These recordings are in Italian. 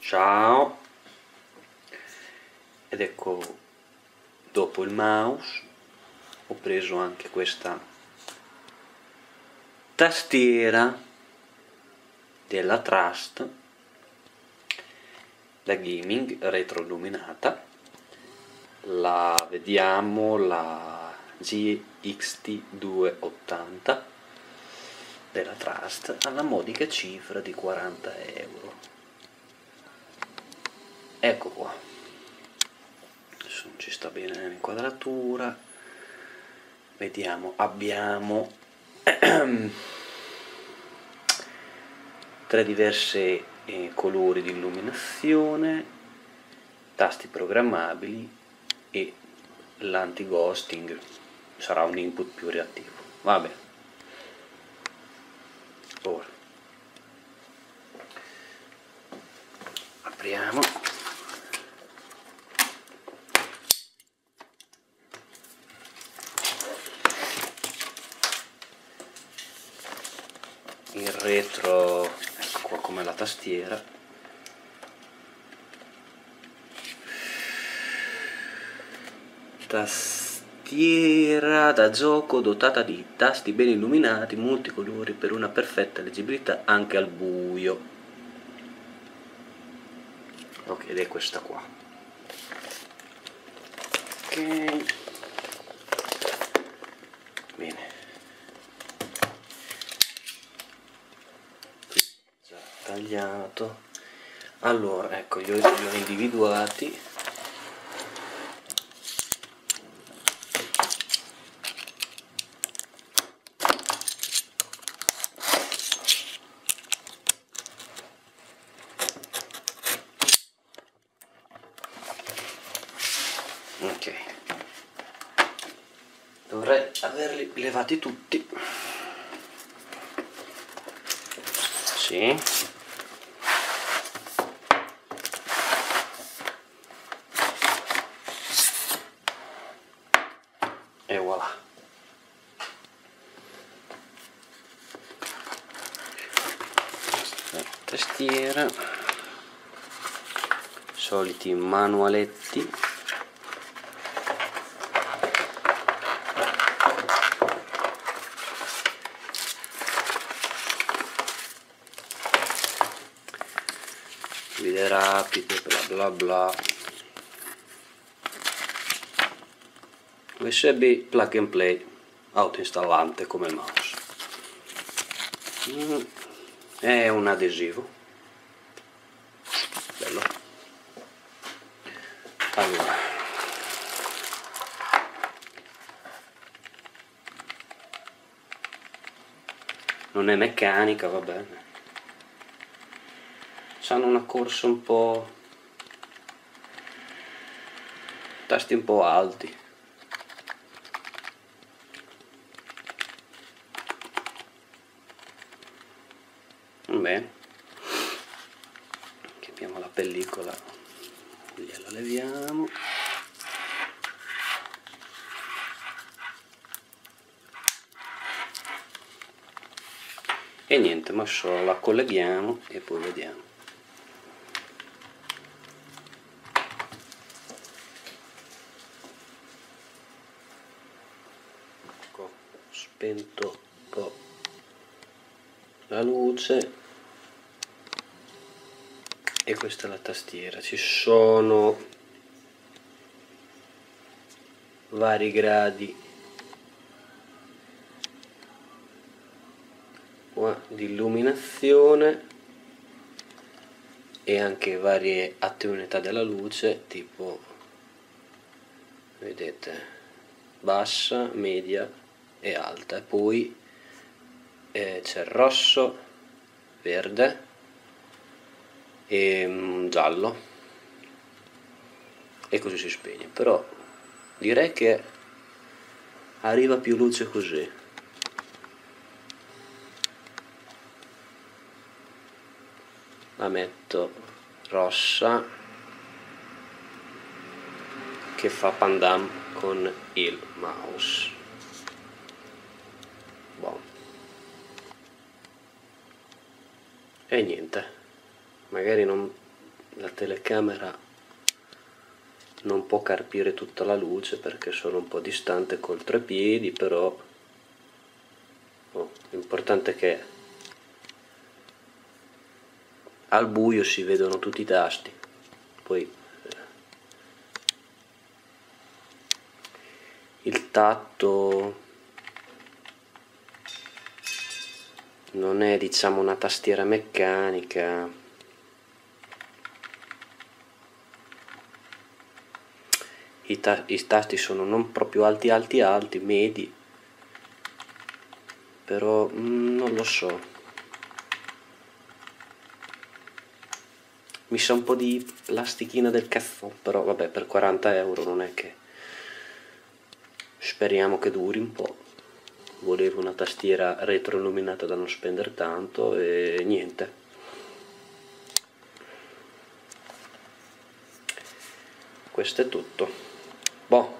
Ciao, ed ecco, dopo il mouse ho preso anche questa tastiera della Trust da gaming retroilluminata. La vediamo, la GXT 280 della Trust alla modica cifra di 40 euro. Ecco qua, adesso non ci sta bene l'inquadratura, vediamo, abbiamo tre diversi colori di illuminazione, tasti programmabili e l'anti-ghosting, sarà un input più reattivo. Vabbè, ora apriamo. Il retro, ecco qua come la tastiera. Tastiera da gioco dotata di tasti ben illuminati, multicolori per una perfetta leggibilità anche al buio. Ok, ed è questa qua. Ok, bene. Già tagliato. Allora, ecco, io li ho individuati. Ok, dovrei averli levati tutti. Sì. E voilà. Tastiera, soliti manualetti. Guide rapide, bla bla bla. USB plug and play, autoinstallante come il mouse. È un adesivo. Bello. Allora, non è meccanica, va bene. Sanno una corsa un po', tasti un po' alti. Bene, chiamiamo la pellicola, gliela leviamo. E niente, ma solo la colleghiamo e poi vediamo. Ecco, spento un po' la luce e questa è la tastiera. Ci sono vari gradi di illuminazione e anche varie attenuità della luce, tipo vedete bassa, media e alta, e poi c'è il rosso, verde e giallo, e così si spegne. Però direi che arriva più luce così. La metto rossa, che fa pandan con il mouse. Buono. E niente, magari non la telecamera non può carpire tutta la luce perché sono un po' distante col treppiedi, però l'importante è che al buio si vedono tutti i tasti. Poi il tatto non è, diciamo, una tastiera meccanica, i tasti sono non proprio alti, medi, però non lo so, mi sa un po' di plastichina del caffè, però vabbè, per 40 € non è che, speriamo che duri un po'. Volevo una tastiera retroilluminata da non spendere tanto e niente. Questo è tutto. Boh,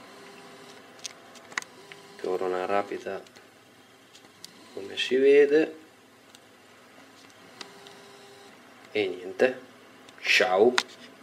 ora una rapida, come si vede, e niente. Ciao.